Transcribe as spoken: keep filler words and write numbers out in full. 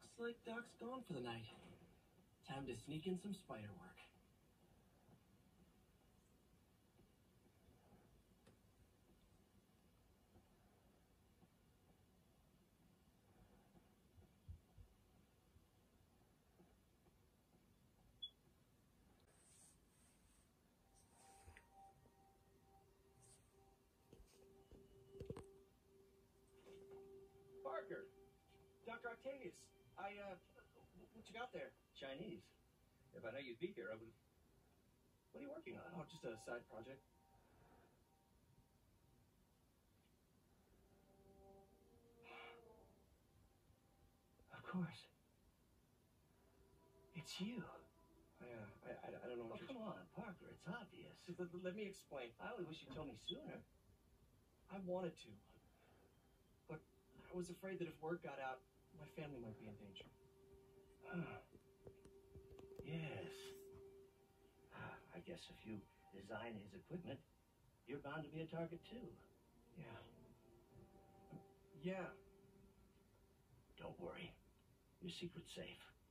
Looks like Doc's gone for the night. Time to sneak in some spider work. Parker! Doctor Octavius! I, uh, what you got there? Chinese. If I know you'd be here, I would. What are you working on? Oh, just a side project. Of course. It's you. I, uh, I, I, I don't know Oh, what come you're... on, Parker. It's obvious. Just let, let me explain. I only wish you'd told me sooner. I wanted to. But I was afraid that if word got out, my family might be in danger. Ah. Yes. Ah, I guess if you design his equipment, you're bound to be a target too. Yeah. Yeah. Don't worry. Your secret's safe.